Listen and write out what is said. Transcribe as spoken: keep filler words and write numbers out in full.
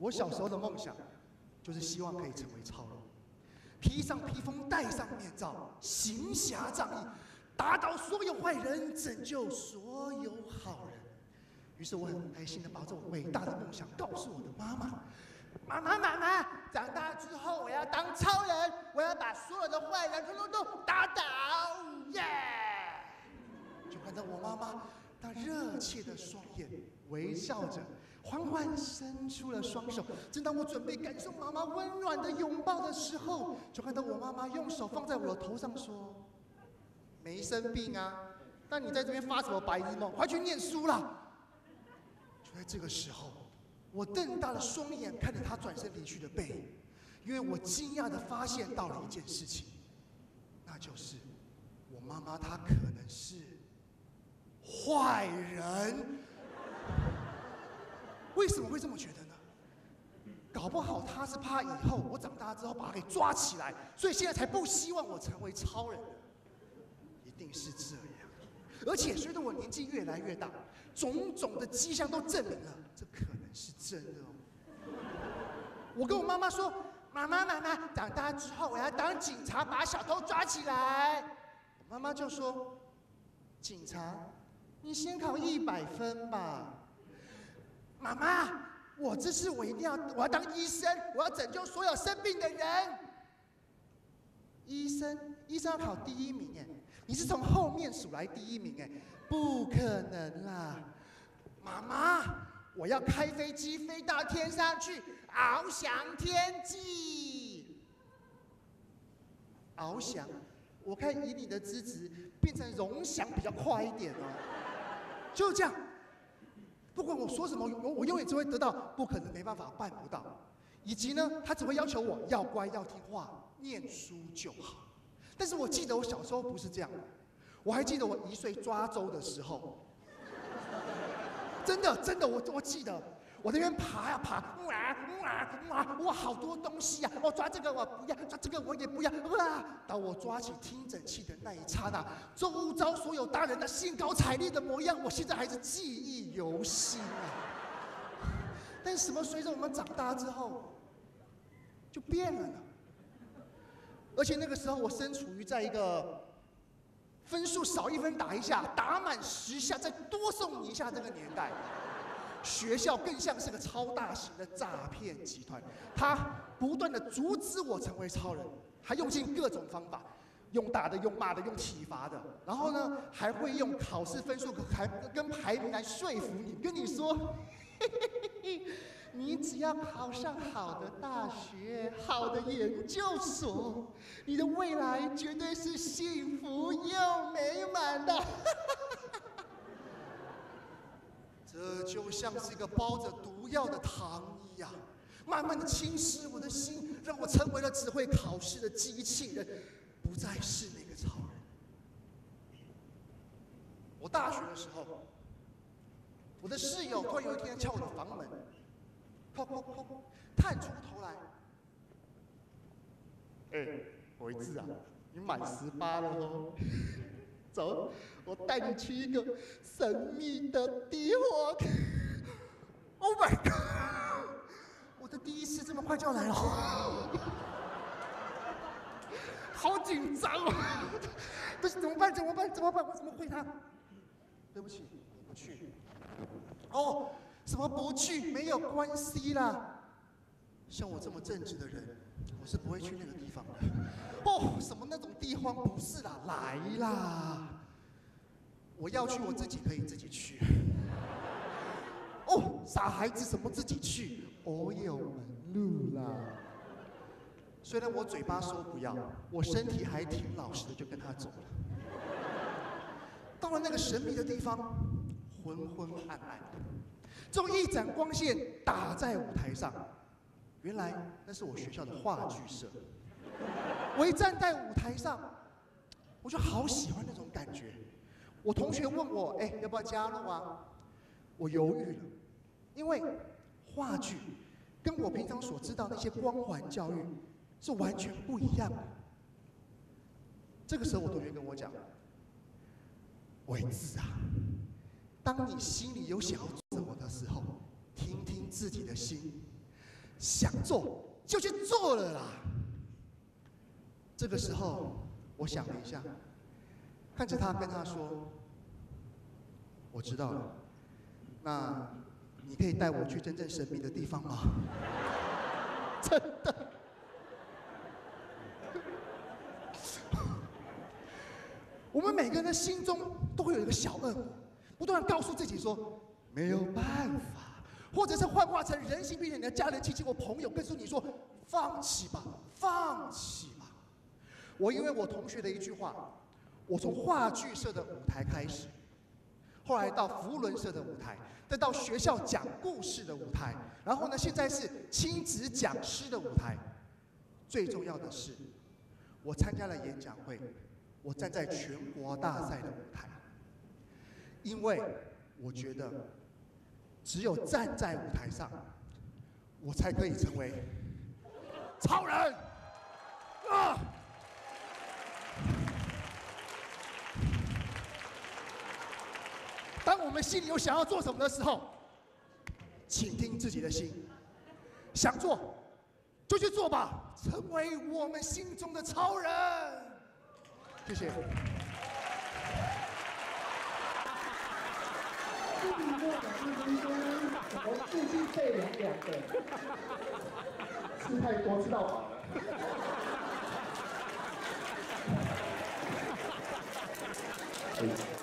我小时候的梦想就是希望可以成为超人，披上披风，戴上面罩，行侠仗义，打倒所有坏人，拯救所有好人。于是我很开心的把这种伟大的梦想告诉我的妈妈。妈妈，妈妈，长大之后我要当超人，我要把所有的坏人统统都打倒，耶！就看到我妈妈，她热切的双眼微笑着，缓缓伸出了双手。正当我准备感受妈妈温暖的拥抱的时候，就看到我妈妈用手放在我的头上说：“没生病啊，那你在这边发什么白日梦？快去念书啦！”就在这个时候，我瞪大了双眼看着他转身离去的背影，因为我惊讶地发现到了一件事情，那就是我妈妈她可能是坏人。为什么会这么觉得呢？搞不好她是怕以后我长大之后把她给抓起来，所以现在才不希望我成为超人。一定是这样。而且随着我年纪越来越大，种种的迹象都证明了这可能是真的哦。我跟我妈妈说：“妈妈，妈妈，长大之后我要当警察，把小偷抓起来。”我妈妈就说：“警察，你先考一百分吧。”妈妈，我这次我一定要，我要当医生，我要拯救所有生病的人。医生，医生要考第一名哎，你是从后面数来第一名哎，不可能啦！妈妈，我要开飞机飞到天上去，翱翔天际。翱翔，我看以你的资质，变成荣翔比较快一点哦。就这样，不管我说什么，我我永远只会得到不可能、没办法、办不到，以及呢，他只会要求我要乖、要听话。念书就好，但是我记得我小时候不是这样的。我还记得我一岁抓周的时候，真的真的，我我记得我在那边爬呀爬，哇哇哇，哇好多东西呀！我抓这个我不要，抓这个我也不要，哇！当我抓起听诊器的那一刹那，周遭所有大人的兴高采烈的模样，我现在还是记忆犹新啊。但是什么随着我们长大之后，就变了呢？而且那个时候，我身处于在一个分数少一分打一下，打满十下再多送你一下这个年代，学校更像是个超大型的诈骗集团，他不断的阻止我成为超人，还用尽各种方法，用打的、用骂的、用体罚的，然后呢，还会用考试分数还跟排名来说服你，跟你说。嘿嘿嘿，你只要考上好的大学、好的研究所，你的未来绝对是幸福又美满的。这就像是一个包着毒药的糖一样，慢慢的侵蚀我的心，让我成为了只会考试的机器人，不再是那个超人。我大学的时候。我的室友突然有一天敲我的房门，叩叩叩，探出头来。哎、欸，伟志啊，你满十八了哦，走，我带你去一个神秘的地方。Oh my god！ 我的第一次这么快就要来了，好紧张啊！不是怎么办？怎么办？怎么办？我怎么回他？对不起。不去，哦，什么不去没有关系啦。像我这么正直的人，我是不会去那个地方的。哦，什么那种地方不是啦，来啦！我要去，我自己可以自己去。哦，傻孩子，什么自己去？我有门路啦。虽然我嘴巴说不要，我身体还挺老实的，就跟他走了。到了那个神秘的地方。昏昏暗暗，这种一盏光线打在舞台上，原来那是我学校的话剧社。我一站在舞台上，我就好喜欢那种感觉。我同学问我，哎、欸，要不要加入啊？我犹豫了，因为话剧跟我平常所知道那些光环教育是完全不一样的。这个时候，我同学跟我讲：“伟志啊。”当你心里有想要做什么的时候，听听自己的心， 想做就去做了啦。这个时候，我想了一下，看着他跟他说：“我知道了，那你可以带我去真正神秘的地方吗？”真的。我们每个人的心中都会有一个小恶魔，不断告诉自己说没有办法，或者是幻化成人形，并且你的家人、亲戚或朋友告诉你说放弃吧，放弃吧。我因为我同学的一句话，我从话剧社的舞台开始，后来到扶轮社的舞台，再到学校讲故事的舞台，然后呢，现在是亲子讲师的舞台。最重要的是，我参加了演讲会。我站在全国大赛的舞台，因为我觉得只有站在舞台上，我才可以成为超人啊！当我们心里有想要做什么的时候，请听自己的心，想做就去做吧，成为我们心中的超人。谢谢。 这题目我们附近配两两个，吃太多吃到饱了。